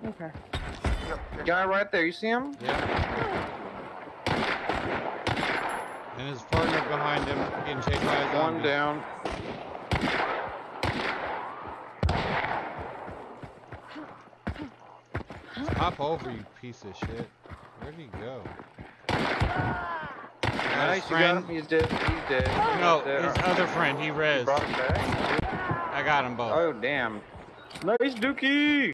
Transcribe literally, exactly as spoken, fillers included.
Okay. Yep, yep. Guy right there, you see him? Yeah. And his partner behind him getting chased by a zombie. One down. Hop over, you piece of shit. Where'd he go? Nice, you got him. He's dead. He's dead. No, He's dead. his other friend, he You res. brought him back? I got them both. Oh, damn. Nice, Dookie!